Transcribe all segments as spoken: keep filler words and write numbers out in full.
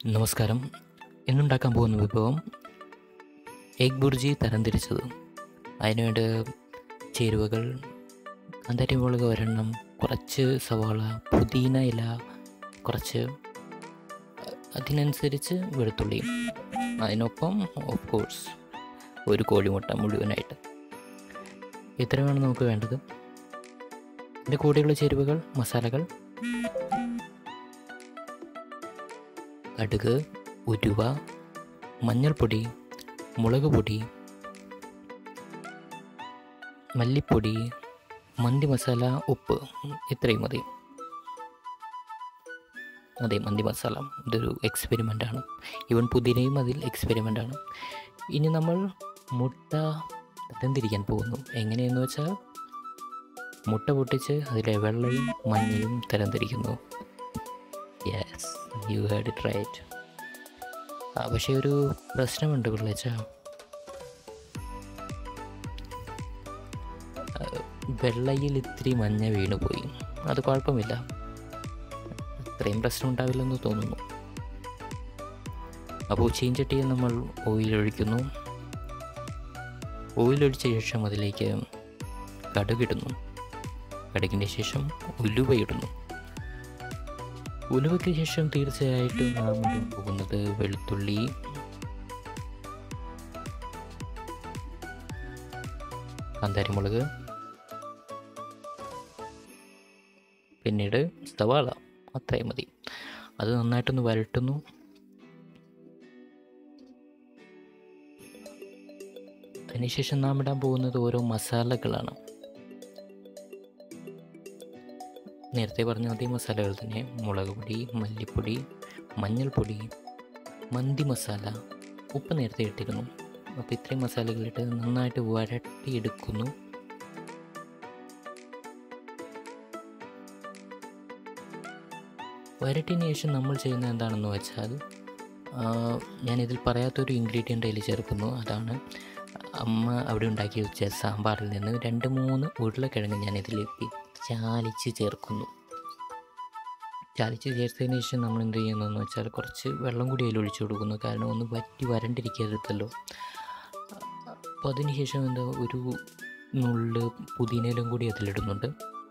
നമസ്കാരം. ഇന്നുണ്ടാക്കാൻ പോകുന്ന വിഭവം എഗ് ബുർജി തരംതിരിച്ചത്. അതിനുവേണ്ടി ചേരുവകൾ: കാന്താരി മുളക് ഒരെണ്ണം, കുറച്ച് സവാള, പുതിന ഇല കുറച്ച്, അതിനനുസരിച്ച് വെളുത്തുള്ളി, അതിനൊപ്പം ഓഫ് കോഴ്സ് ഒരു കോഴിമുട്ട മുഴുവനായിട്ട്. ഇത്രയുമാണ് നമുക്ക് വേണ്ടത്. ഇതിൻ്റെ കൂടെയുള്ള ചേരുവകൾ: മസാലകൾ, കടുക്, ഉലുവ, മഞ്ഞൾപ്പൊടി, മുളക് പൊടി, മല്ലിപ്പൊടി, മന്തി മസാല, ഉപ്പ്. ഇത്രയും മതി. അതെ, മന്തി മസാല. ഇതൊരു എക്സ്പെരിമെൻ്റാണ്. ഈവൻ പുതിനയും അതിൽ എക്സ്പെരിമെൻ്റാണ്. ഇനി നമ്മൾ മുട്ട തരംതിരിക്കാൻ പോകുന്നു. എങ്ങനെയെന്ന് വെച്ചാൽ മുട്ട പൊട്ടിച്ച് അതിലെ വെള്ളയും മഞ്ഞയും തരംതിരിക്കുന്നു. Yes, you had it right. പക്ഷേ ഒരു പ്രശ്നമുണ്ട് പിള്ളേച്ച. വെള്ളയിൽ ഇത്തിരി മഞ്ഞ വീണു പോയി. അത് കുഴപ്പമില്ല, അത്രയും പ്രശ്നം ഉണ്ടാവില്ലെന്ന് തോന്നുന്നു. അപ്പോൾ ചീഞ്ചട്ടിയിൽ നമ്മൾ ഓയിലൊഴിക്കുന്നു. ഓയിലൊഴിച്ച ശേഷം അതിലേക്ക് കടുകിടുന്നു. കടുകിന് ശേഷം ഉലുവയിടുന്നു. ഉലുവയ്ക്ക് ശേഷം തീർച്ചയായിട്ടും നാം ഇടാൻ പോകുന്നത് വെളുത്തുള്ളി, കാന്താരിമുളക്, പിന്നീട് സവാള. അത്രയും മതി. അത് നന്നായിട്ടൊന്ന് വരട്ടുന്നു. അതിനുശേഷം നാം ഇടാൻ പോകുന്നത് ഓരോ മസാലകളാണ്. നേരത്തെ പറഞ്ഞ അതേ മസാലകൾ തന്നെ: മുളക് പൊടി, മല്ലിപ്പൊടി, മഞ്ഞൾപ്പൊടി, മന്തി മസാല, ഉപ്പ് നേരത്തെ ഇട്ടിരുന്നു. അപ്പോൾ ഇത്രയും മസാലകളിട്ട് നന്നായിട്ട് വരട്ടിയെടുക്കുന്നു. വരട്ടിയതിന് ശേഷം നമ്മൾ ചെയ്യുന്നത് എന്താണെന്ന് വെച്ചാൽ, ഞാനിതിൽ പറയാത്തൊരു ഇൻഗ്രീഡിയൻ്റ് അതിൽ ചേർക്കുന്നു. അതാണ് അമ്മ അവിടെ ഉണ്ടാക്കി വെച്ച സാമ്പാറിൽ നിന്ന് രണ്ട് മൂന്ന് ഉരുളക്കിഴങ്ങ് ഞാനിതിലേക്ക് ചാലിച്ച് ചേർക്കുന്നു. ചാലിച്ച് ചേർത്തതിന് ശേഷം നമ്മൾ എന്ത് ചെയ്യുന്നതെന്ന് വെച്ചാൽ കുറച്ച് വെള്ളം കൂടി അതിൽ ഒഴിച്ചു കൊടുക്കുന്നു. കാരണം ഒന്ന് വറ്റി വരണ്ടിരിക്കരുതല്ലോ. അപ്പോൾ അതിന് ശേഷം എന്താ ഒരു നുള്ള് പുതിനയിലും കൂടി അതിലിടുന്നുണ്ട്.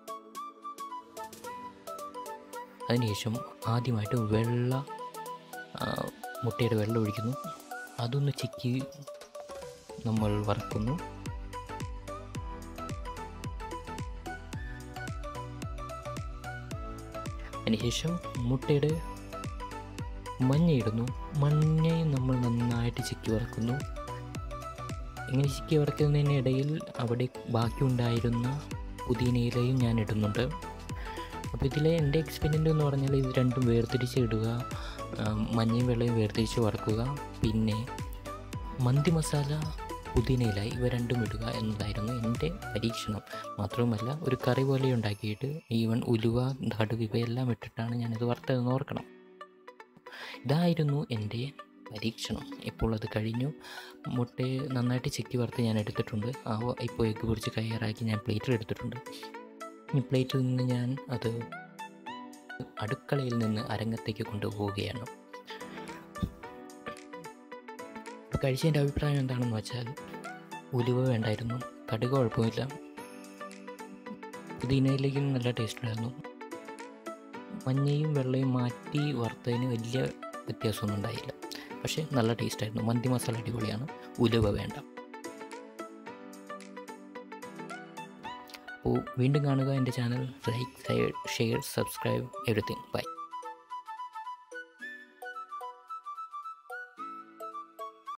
അതിനുശേഷം ആദ്യമായിട്ട് വെള്ള മുട്ടയുടെ വെള്ളം ഒഴിക്കുന്നു. അതൊന്ന് ചിക്കി നമ്മൾ വറക്കുന്നു. അതിനുശേഷം മുട്ടയുടെ മഞ്ഞയിടുന്നു. മഞ്ഞയും നമ്മൾ നന്നായിട്ട് ചിക്കി വറക്കുന്നു. ഇങ്ങനെ ചിക്കി വറക്കുന്നതിനിടയിൽ അവിടെ ബാക്കിയുണ്ടായിരുന്ന പുതിനയിലയും ഞാൻ ഇടുന്നുണ്ട്. അപ്പോൾ ഇതിലെ എൻ്റെ എക്സ്പീരിയൻ്റ് എന്ന് പറഞ്ഞാൽ ഇത് രണ്ടും വേർതിരിച്ച് ഇടുക, മഞ്ഞയും വെള്ളയും വേർതിരിച്ച് വറക്കുക, പിന്നെ മന്തി മസാല, പുതിനയില ഇവ രണ്ടും ഇടുക എന്നതായിരുന്നു എൻ്റെ പരീക്ഷണം. മാത്രവുമല്ല, ഒരു കറി പോലെ ഉണ്ടാക്കിയിട്ട് ഈവൻ ഉലുവ, കടുക് ഇവയെല്ലാം ഇട്ടിട്ടാണ് ഞാനിത് വറുത്തതെന്ന് ഓർക്കണം. ഇതായിരുന്നു എൻ്റെ പരീക്ഷണം. ഇപ്പോൾ അത് കഴിഞ്ഞു. മുട്ടയെ നന്നായിട്ട് ചിക്കി വറുത്ത് ഞാൻ എടുത്തിട്ടുണ്ട്. ആ ഇപ്പോൾ എഗ്ഗ് പൊരിച്ച് കയ്യാറാക്കി ഞാൻ പ്ലേറ്റിൽ എടുത്തിട്ടുണ്ട്. ഈ പ്ലേറ്റിൽ നിന്ന് ഞാൻ അത് അടുക്കളയിൽ നിന്ന് അരങ്ങത്തേക്ക് കൊണ്ടുപോവുകയാണ്. കഴിച്ചതിൻ്റെ അഭിപ്രായം എന്താണെന്ന് വെച്ചാൽ, ഉലുവ വേണ്ടായിരുന്നു, കടുക് കുഴപ്പമില്ല, പുതിനയിലേക്കും നല്ല ടേസ്റ്റായിരുന്നു. മഞ്ഞയും വെള്ളയും മാറ്റി വറുത്തതിന് വലിയ വ്യത്യാസമൊന്നും ഉണ്ടായില്ല. പക്ഷേ നല്ല ടേസ്റ്റായിരുന്നു. മന്തി മസാല അടിപൊളിയാണ്. ഉലുവ വേണ്ട. അപ്പോൾ വീണ്ടും കാണുക എൻ്റെ channel. Like, share, subscribe, everything. By.